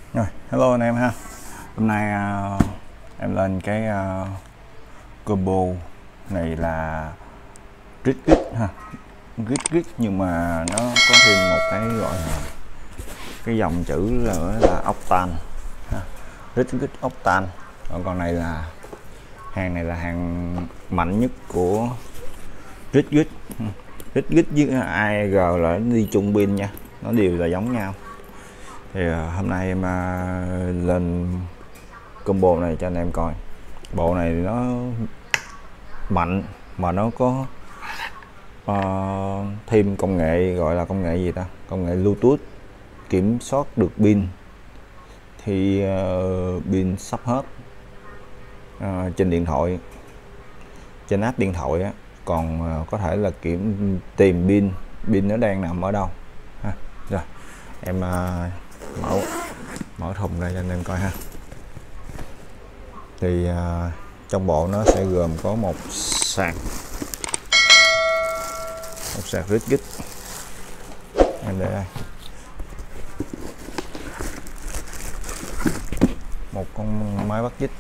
Rồi, hello anh em ha. Hôm nay em lên cái combo này là rít rít ha, rít rít nhưng mà nó có thêm một cái gọi là cái dòng chữ nữa là octan ha. Rít rít octan. Còn này là hàng mạnh nhất của rít rít. Rít rít với AEG là đi chung pin nha, nó đều là giống nhau. Thì hôm nay em lên combo này cho anh em coi. Bộ này nó mạnh mà nó có thêm công nghệ, gọi là công nghệ gì ta, công nghệ Bluetooth kiểm soát được pin thì pin sắp hết trên điện thoại, trên app điện thoại á, còn có thể là tìm pin nó đang nằm ở đâu ha. Rồi em mở thùng ra cho anh em coi ha. Thì trong bộ nó sẽ gồm có một sạc rít rít em để đây, một con máy bắt vít,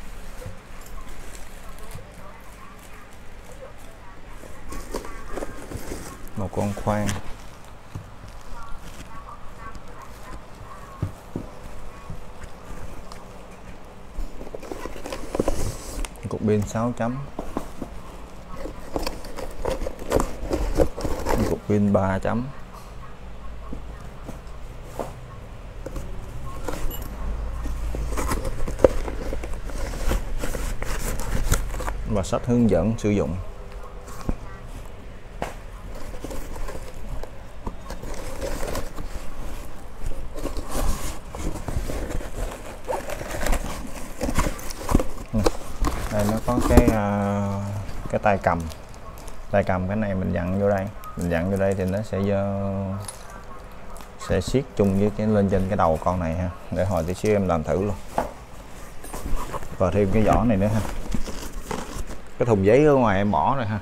một con khoan, cục pin 6 chấm, cục pin 3 chấm, và sách hướng dẫn sử dụng. Đây nó có cái tay cầm, cái này mình dặn vô đây, thì nó sẽ siết chung với cái lên trên cái đầu con này ha. Để hồi tí xíu em làm thử luôn. Và thêm cái vỏ này nữa ha, cái thùng giấy ở ngoài em bỏ rồi ha.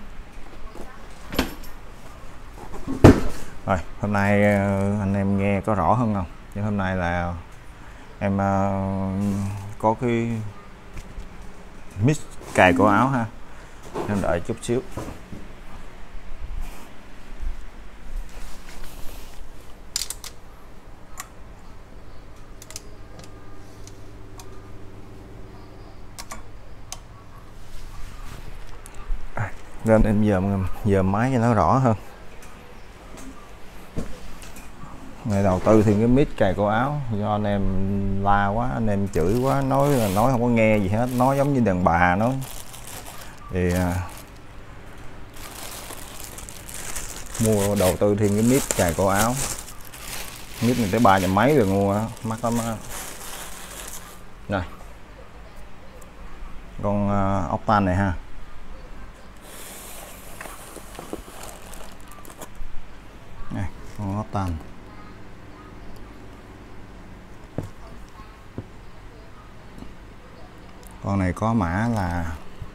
Rồi hôm nay anh em nghe có rõ hơn không? Nhưng hôm nay là em có cái mix cài cổ áo ha, em đợi chút xíu. Nên em dòm máy cho nó rõ hơn. Ngày đầu tư thì cái mic cài cổ áo do anh em la quá, anh em chửi quá, nói không có nghe gì hết, nói giống như đàn bà nói. Thì mua đầu tư thêm cái mic cài cổ áo, mic này tới 300 mấy rồi, mua mắc lắm á. Rồi con octan này ha, này con octan. Con này có mã là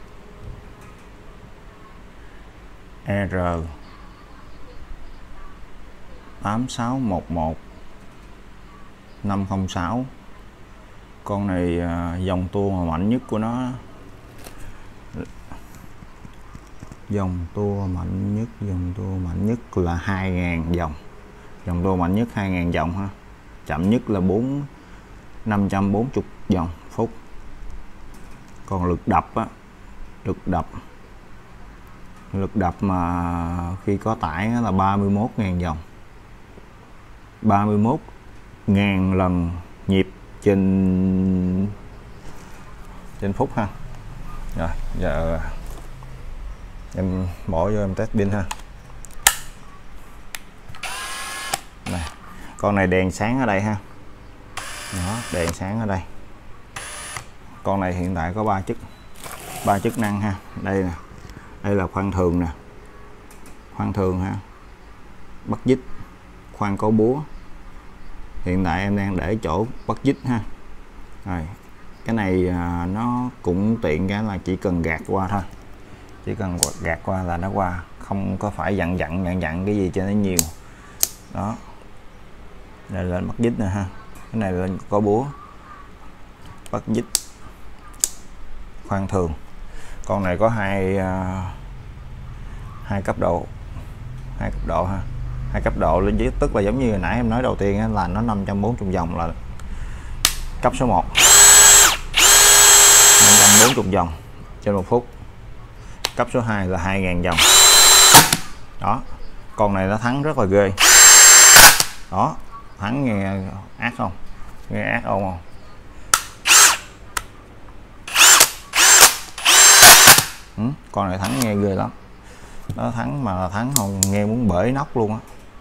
R 8611 506. Con này dòng tua mà mạnh nhất của nó, dòng tua mạnh nhất là 2000 dòng. Dòng tua mạnh nhất 2000 dòng ha. Chậm nhất là 540 dòng phút. Còn lực đập á, lực đập mà khi có tải là 31.000 dòng, 31.000 lần nhịp trên phút ha. Rồi giờ em bỏ vô em test pin ha. Này, con này đèn sáng ở đây ha. Đó, đèn sáng ở đây. Con này hiện tại có 3 chức năng ha. Đây nè, đây là khoan thường nè, khoan thường ha, bắt vít, khoan có búa. Hiện tại em đang để chỗ bắt vít ha. Rồi cái này nó cũng tiện cái là chỉ cần gạt qua thôi, chỉ cần gạt qua là nó qua, không có phải dặn cái gì cho nó nhiều. Đó, đây lên bắt vít nè ha, cái này lên có búa. bắt dít khoan thường. Con này có hai cấp độ, hai cấp độ lên dưới, tức là giống như hồi nãy em nói đầu tiên là nó 540 vòng là cấp số 1, 540 vòng trên 1 phút. Cấp số 2 là 2.000 vòng. Đó, con này nó thắng rất là ghê. Đó, thắng nghe ác không? Nghe ác không? Con này thắng nghe ghê lắm. Nó thắng mà thắng không nghe muốn bể nóc luôn á.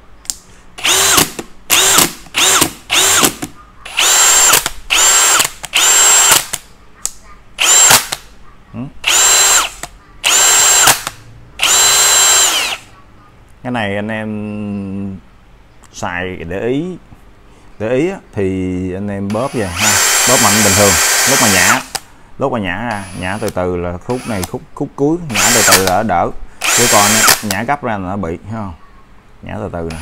Cái này anh em xài để ý thì anh em bóp về ha, bóp mạnh bình thường. Lúc mà nhả từ từ là khúc này khúc cuối nhả từ từ là đỡ, chứ còn nhả gấp ra là nó bị, thấy không? Nhả từ từ nè,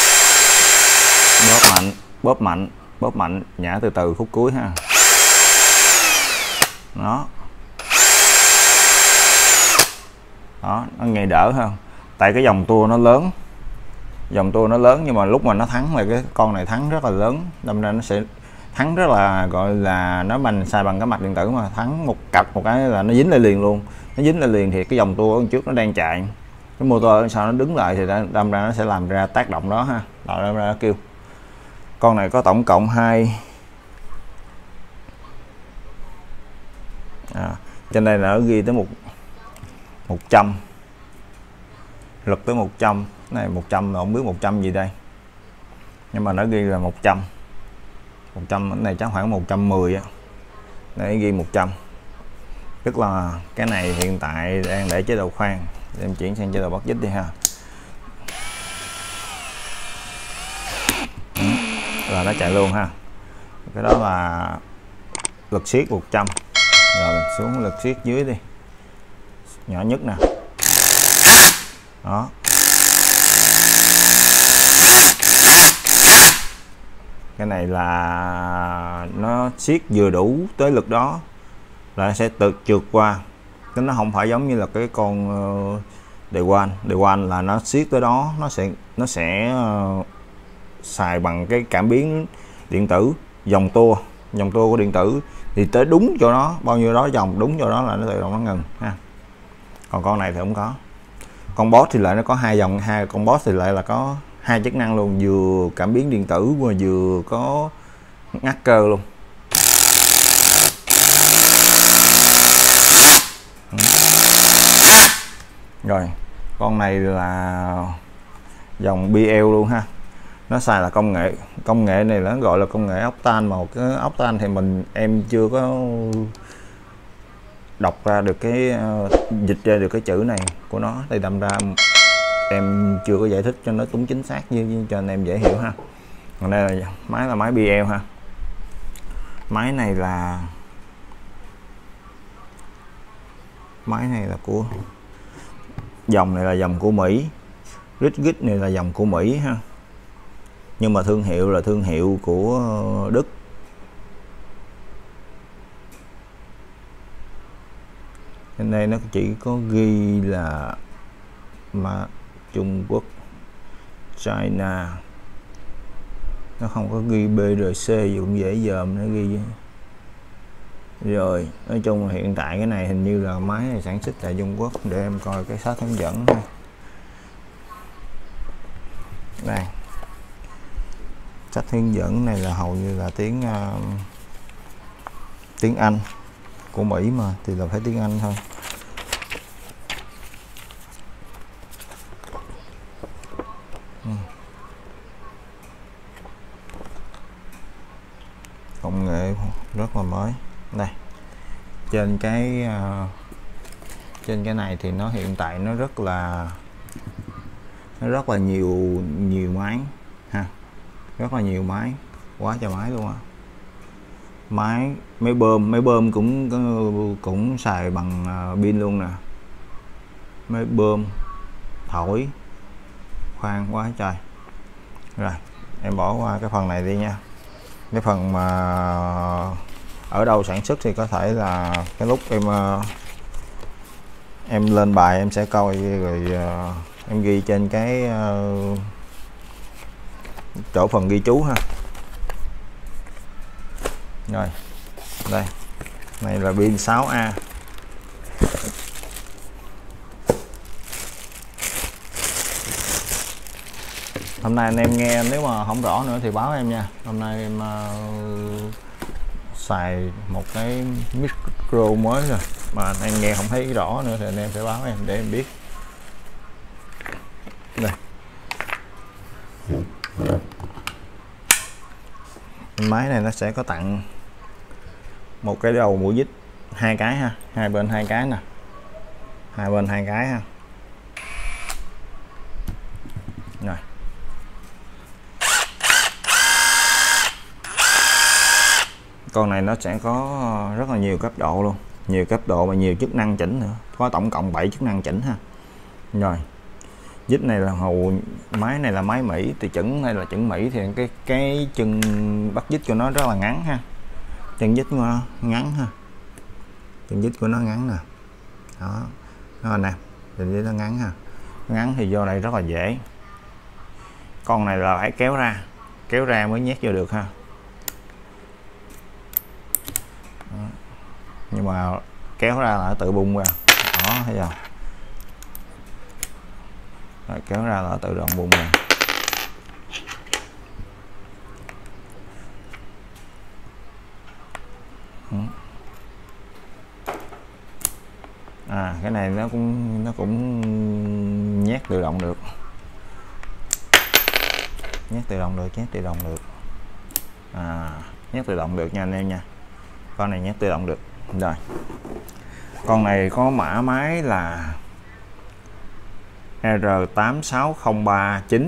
bóp mạnh nhả từ từ khúc cuối ha. Đó, nó nghe đỡ hơn, tại cái dòng tua nó lớn, nhưng mà lúc mà nó thắng là cái con này thắng rất là lớn, đâm ra nó sẽ thắng rất là, gọi là nó xài bằng cái mạch điện tử mà thắng một cặp một cái là nó dính lại liền luôn. Nó dính lại liền thì cái dòng tua ở trước nó đang chạy, cái motor sau nó đứng lại thì đâm ra nó sẽ làm ra tác động đó ha, tạo ra nó kêu. Con này có tổng cộng 2 trên đây là nó ghi tới 100 lực tới 100. Cái này 100 là không biết 100 gì đây, nhưng mà nó ghi là 100. Cái này chắc khoảng 110 á, để ghi 100. Tức là cái này hiện tại đang để chế độ khoan, em chuyển sang chế độ bắt dít đi ha. Là nó chạy luôn ha. Cái đó là lực siết 100. Rồi mình xuống lực siết dưới đi, nhỏ nhất nè. Đó, cái này là nó siết vừa đủ tới lực đó là sẽ tự trượt qua, chứ nó không phải giống như là cái con Day One là nó siết tới đó nó sẽ xài bằng cái cảm biến điện tử, dòng tua của điện tử thì tới đúng chỗ đó, bao nhiêu đó dòng đúng chỗ đó là nó tự động nó ngừng ha. Còn con này thì không có. Con boss thì lại nó có hai dòng, con boss thì lại là có 2 chức năng luôn, vừa cảm biến điện tử và vừa có ngắt cơ luôn. Rồi, con này là dòng BL luôn ha. Nó xài là công nghệ này nó gọi là công nghệ Octane, mà cái Octane thì em chưa có đọc ra được cái dịch ra được cái chữ này của nó, thì đâm ra em chưa có giải thích cho nó đúng chính xác như cho anh em dễ hiểu ha. Còn đây là máy BL ha. Máy này là của dòng này là dòng của Mỹ, Rigid này là dòng của Mỹ ha, nhưng mà thương hiệu là thương hiệu của Đức. Trên đây nó chỉ có ghi là Trung Quốc, China, nó không có ghi BRC gì, cũng dễ dòm nó ghi. Rồi nói chung là hiện tại cái này hình như là máy này sản xuất tại Trung Quốc. Để em coi cái sách hướng dẫn ha. Đây, sách hướng dẫn này là hầu như là tiếng Anh của Mỹ mà, thì là phải tiếng Anh thôi. Công nghệ rất là mới. Đây, trên cái này thì nó hiện tại nó rất là nhiều máy ha, rất là nhiều máy, quá trời máy luôn á. Máy bơm cũng xài bằng pin luôn nè, máy bơm thổi khoan quá trời. Rồi em bỏ qua cái phần này đi nha. Cái phần mà ở đâu sản xuất thì có thể là cái lúc em lên bài em sẽ coi rồi em ghi trên cái chỗ phần ghi chú ha. Rồi đây, này là pin 6A. Hôm nay anh em nghe nếu mà không rõ nữa thì báo em nha. Hôm nay em xài một cái micro mới rồi mà anh em nghe không thấy rõ nữa thì anh em phải báo em để em biết. Đây. Máy này nó sẽ có tặng một cái đầu mũi dít 2 cái ha, hai bên 2 cái nè, hai bên 2 cái ha. Rồi. Con này nó sẽ có rất là nhiều cấp độ luôn, nhiều cấp độ và nhiều chức năng chỉnh nữa, có tổng cộng 7 chức năng chỉnh ha. Rồi dít này là máy này là máy Mỹ thì chỉnh này là chỉnh Mỹ thì cái chân bắt dít của nó rất là ngắn ha, chân dít của nó ngắn ha, chân dít của nó ngắn nè, đó nè, chân dít nó ngắn ha, ngắn thì vô này rất là dễ. Con này là phải kéo ra mới nhét vô được ha. Đó. Nhưng mà kéo ra là tự bung ra, đó thấy không? Rồi, kéo ra là tự động bung ra. Cái này nó cũng nhét tự động được, nhét tự động được. Nhét tự động được nha anh em nha, con này nhét tự động được. Rồi con này có mã máy là R86039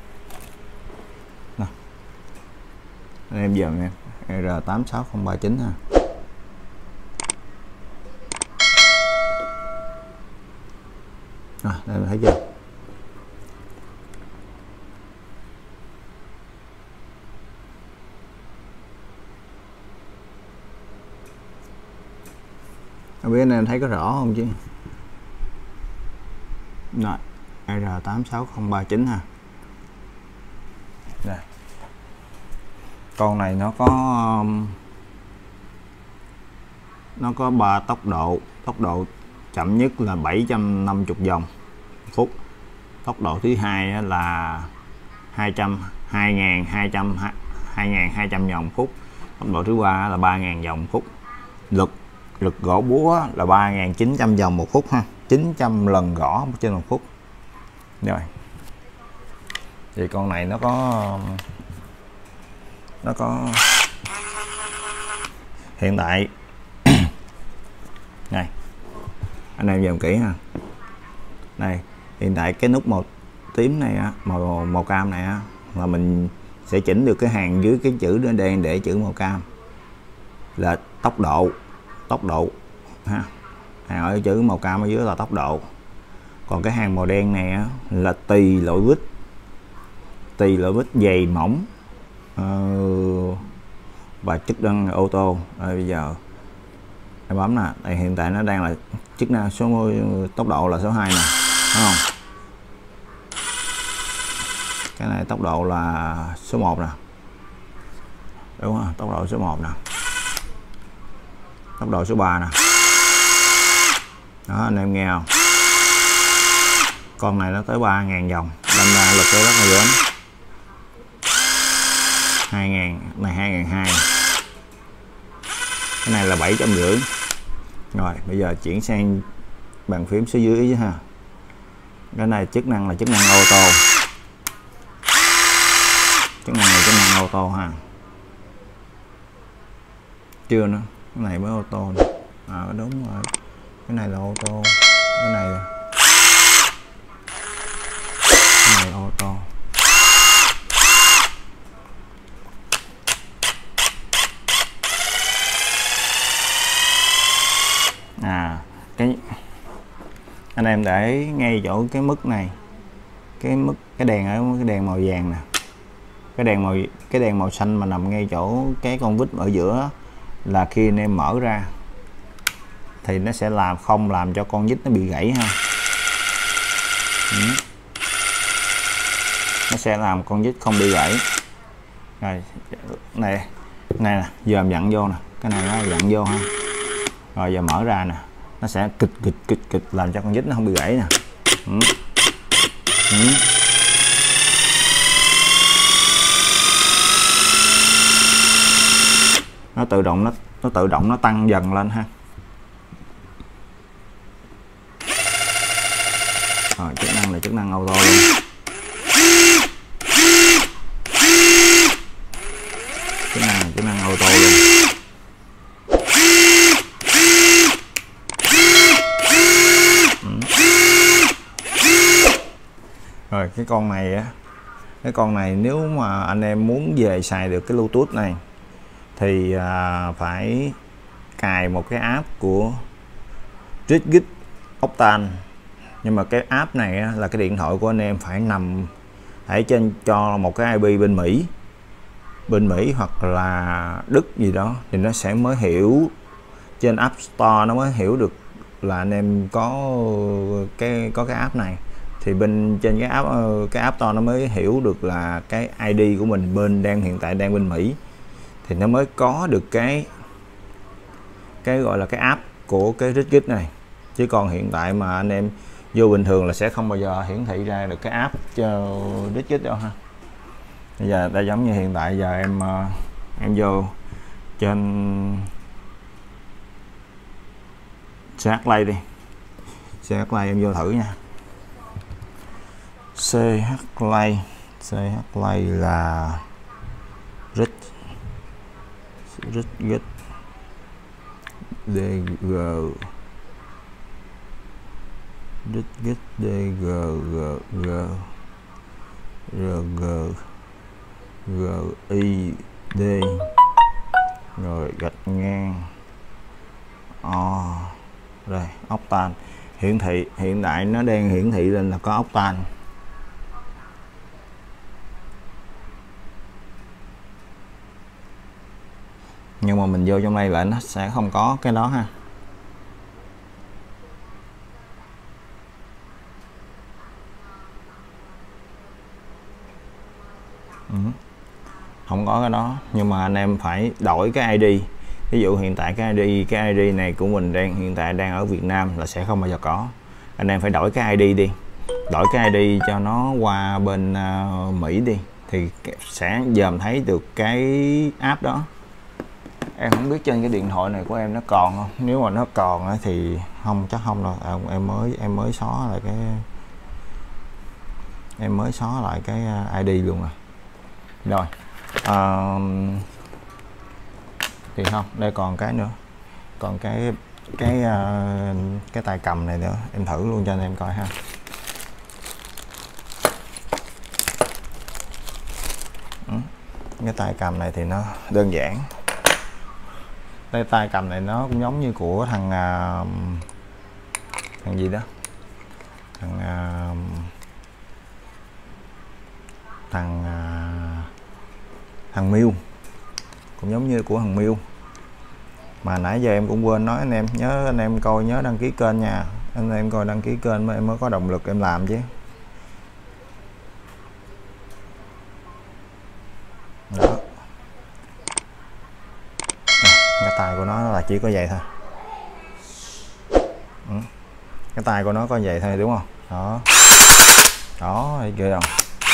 nè, anh em dần nha, R86039 ha. Rồi đây mình thấy chưa, không biết anh em thấy có rõ không chứ. Rồi R86039 ha. Rồi. Con này nó có 3 tốc độ chậm nhất là 750 vòng phút, tốc độ thứ hai là 2200 vòng phút, tốc độ thứ ba là 3000 vòng phút. Lực gõ búa là 3900 vòng một phút ha, 900 lần gõ trên một phút. Rồi thì con này nó có hiện tại này anh em dòm kỹ ha, này hiện tại cái nút màu tím này á, màu cam này á, là mình sẽ chỉnh được cái hàng dưới cái chữ đen để chữ màu cam là tốc độ ha, hàng ở chữ màu cam ở dưới là tốc độ, còn cái hàng màu đen này á, là tùy loại vít dày mỏng và chức năng ô tô. Bây giờ em bấm nè, đây hiện tại nó đang là chức năng tốc độ là số 2 nè, đúng không? Cái này tốc độ là số 1 nè, đúng không? Tốc độ số 1 nè, tốc độ số 3 nè, đó anh em nghe không? Con này nó tới 3000 vòng, đâm ra lực rất là lớn. 2000 này, 2200, cái này là 750. Rồi bây giờ chuyển sang bàn phím số dưới chứ ha. Cái này chức năng là chức năng ô tô, chức năng này chức năng ô tô ha, chưa nữa, cái này mới ô tô nè. Đúng rồi, cái này là ô tô, cái này ô tô. Cái anh em để ngay chỗ cái mức này, cái đèn ở cái đèn màu vàng nè, cái đèn màu xanh mà nằm ngay chỗ cái con vít ở giữa là khi anh em mở ra thì nó sẽ không làm cho con vít nó bị gãy ha. Nó sẽ làm con vít không bị gãy. Rồi này nè, giờ em dặn vô nè, cái này nó dặn vô ha. Rồi giờ mở ra nè, nó sẽ kịch làm cho con vít nó không bị gãy nè. Nó tự động nó tăng dần lên ha. Rồi chức năng này chức năng auto luôn. Chức năng auto luôn. Rồi cái con này nếu mà anh em muốn về xài được cái Bluetooth này thì phải cài một cái app của Rigid Octane. Nhưng mà cái app này là cái điện thoại của anh em phải nằm ở trên cho một cái IP bên Mỹ hoặc là Đức gì đó thì nó sẽ mới hiểu, trên App Store nó mới hiểu được là anh em có cái app này. Thì bên trên cái app store nó mới hiểu được là cái ID của mình hiện tại đang bên Mỹ thì nó mới có được cái gọi là cái app của cái Rigid này. Chứ còn hiện tại mà anh em vô bình thường là sẽ không bao giờ hiển thị ra được cái app cho Rigid đâu ha. Bây giờ đây giống như hiện tại giờ em vô trên CH Play đi. CH Play em vô thử nha. CH Play là Rigid DG Rigid DG GID rồi gạch ngang rồi Octane. Hiện tại nó đang hiển thị lên là có Octane. Nhưng mà mình vô trong đây lại nó sẽ không có cái đó ha. Không có cái đó, nhưng mà anh em phải đổi cái ID. Ví dụ hiện tại cái ID này của mình hiện tại đang ở Việt Nam là sẽ không bao giờ có. Anh em phải đổi cái ID đi, đổi cái ID cho nó qua bên Mỹ đi thì sẽ dòm thấy được cái app đó. Em không biết trên cái điện thoại này của em nó còn không. Nếu mà nó còn thì chắc không đâu. Em mới xóa lại cái ID luôn rồi. Thì không, đây còn cái nữa, còn cái tay cầm này nữa, em thử luôn cho anh em coi ha. Cái tay cầm này thì nó đơn giản. Đây tay cầm này nó cũng giống như của thằng gì đó, thằng Miu, cũng giống như của thằng Miu. Mà nãy giờ em cũng quên nói anh em, nhớ anh em coi nhớ đăng ký kênh nha. Anh em coi đăng ký kênh em mới có động lực em làm chứ. Đó. Cái tay của nó là chỉ có vậy thôi. Cái tay của nó có vậy thôi đúng không? Đó. Đó, thấy ghê không?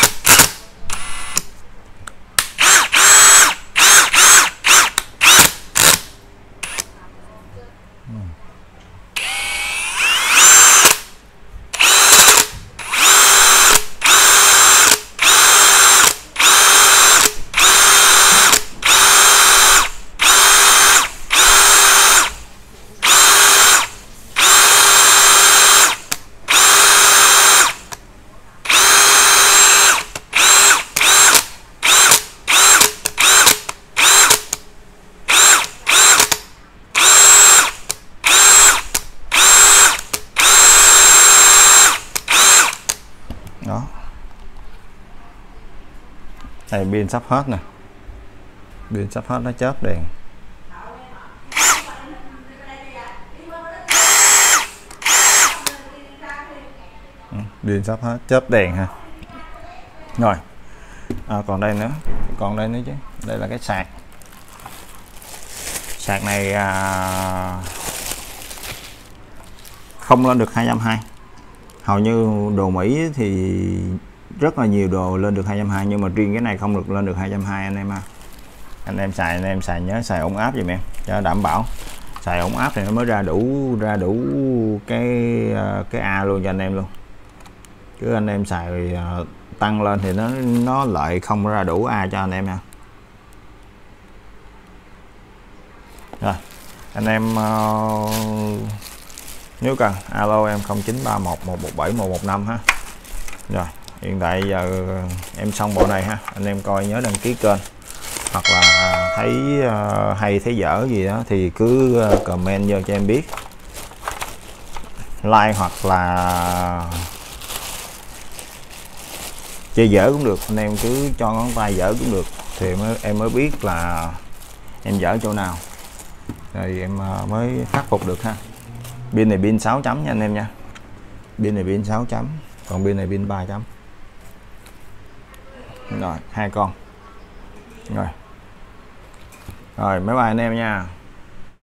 Đó. Đây pin sắp hết nè. Pin sắp hết nó chớp đèn. pin sắp hết, chớp đèn ha. Rồi còn đây nữa, còn đây nữa chứ, đây là cái sạc. Sạc này không lên được 220. Hầu như đồ Mỹ thì rất là nhiều đồ lên được 220, nhưng mà riêng cái này không được lên được 220 anh em ha. Anh em xài nhớ xài ổn áp giùm em cho đảm bảo. Xài ổn áp thì nó mới ra đủ cái A luôn cho anh em luôn. Chứ anh em xài tăng lên thì nó lại không ra đủ A cho anh em nha. Rồi anh em nếu cần alo em 0931117115 ha. Rồi hiện tại giờ em xong bộ này ha, anh em coi nhớ đăng ký kênh, hoặc là thấy hay thấy dở gì đó thì cứ comment vô cho em biết, like hoặc là chơi dở cũng được, anh em cứ cho ngón tay dở cũng được thì em mới biết là em dở chỗ nào rồi em mới khắc phục được ha. Pin này pin 6 chấm nha anh em nha, pin này pin 6 chấm, còn pin này pin 3 chấm. Rồi 2 con. Rồi bye bye anh em nha.